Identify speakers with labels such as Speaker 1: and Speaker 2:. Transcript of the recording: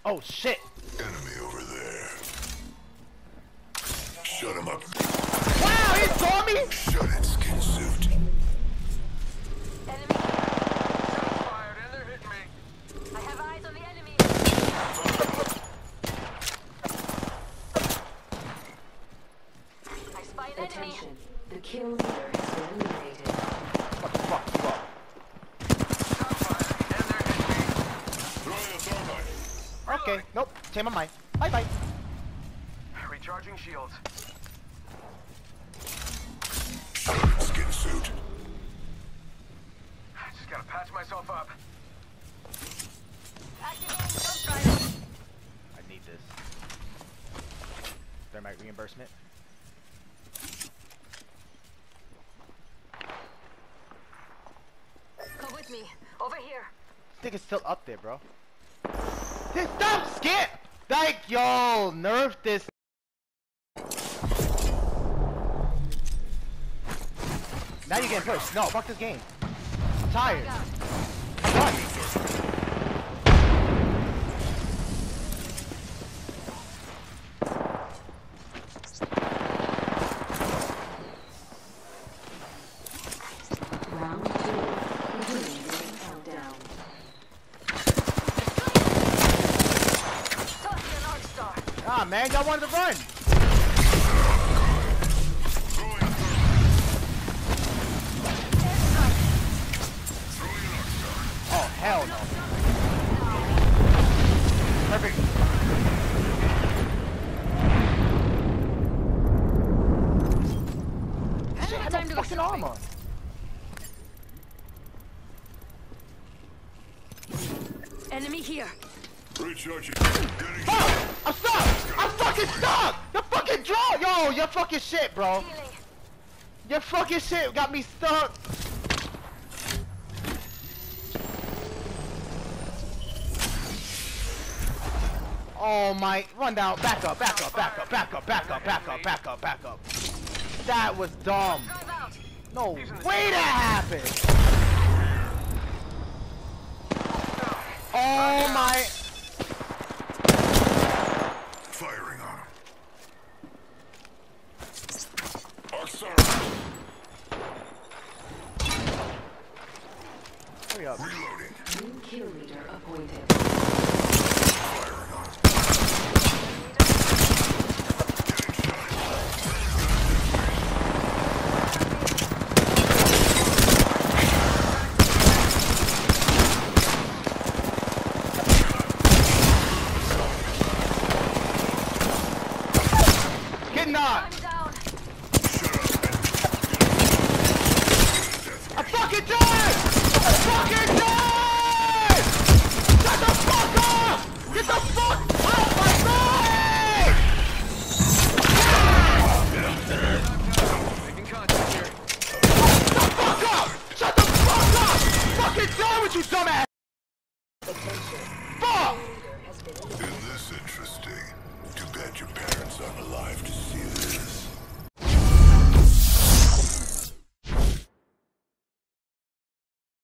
Speaker 1: Oh shit!
Speaker 2: Enemy over there. Shut him up.
Speaker 1: Wow, he saw me!
Speaker 2: Shut it, skin suit.
Speaker 3: Enemy.
Speaker 4: Shots fired and they're hitting me.
Speaker 3: I have eyes on the enemy. I spy an enemy.
Speaker 5: Attention. The kill leader has been eliminated.
Speaker 1: What the fuck you up?
Speaker 4: Shots fired and they're hitting me.
Speaker 2: Throwing a thermite.
Speaker 1: Okay, nope. Change my mind. Bye bye.
Speaker 4: Recharging shields.
Speaker 2: Shut it, skin suit.
Speaker 4: Just gotta patch myself up.
Speaker 3: Activating jump drive.
Speaker 1: I need this. Thermite reimbursement.
Speaker 3: Come with me. Over here.
Speaker 1: This nigga's still up there, bro. This stop skip! Like, yo, nerf this. Now you're getting pushed. No, fuck this game. I'm tired. I'm done.
Speaker 5: Round 2. Beginning ring countdown.
Speaker 3: Toss me an arc star.
Speaker 1: Ah, man, y'all wanted to run.
Speaker 2: Throwing a
Speaker 3: Airstrike.
Speaker 2: Throwing an arc star.
Speaker 1: Oh, hell no. Perfect. Shit, had
Speaker 3: Time
Speaker 1: no
Speaker 3: to go
Speaker 1: fucking
Speaker 3: shopping.
Speaker 1: armor.
Speaker 3: Enemy here.
Speaker 2: Recharging. Getting
Speaker 1: Fuck! I'm stuck! I'm fucking stuck! You fucking draw! Yo, your fucking shit, bro.
Speaker 3: Healing.
Speaker 1: Your fucking shit got me stuck. Oh my, run down, back up, back up, back up, back up, back up, back up, back up, back up. That was dumb.
Speaker 3: Drive out.
Speaker 1: No way that happened. Oh my.
Speaker 2: firing on him. Arc star.
Speaker 1: Hurry up.
Speaker 2: Reloading.
Speaker 5: New kill leader appointed.
Speaker 2: Firing on him.
Speaker 1: Get knocked.
Speaker 3: I'm down.
Speaker 1: I'm fucking dead! I'm fucking dead! Shut the fuck up! Get the fuck out my face!
Speaker 4: Making contact here.
Speaker 1: Shut the fuck up! Shut the fuck up! Fucking done with you, dumbass! Fuck!
Speaker 2: Isn't this interesting? Too bad your parents aren't alive to see this.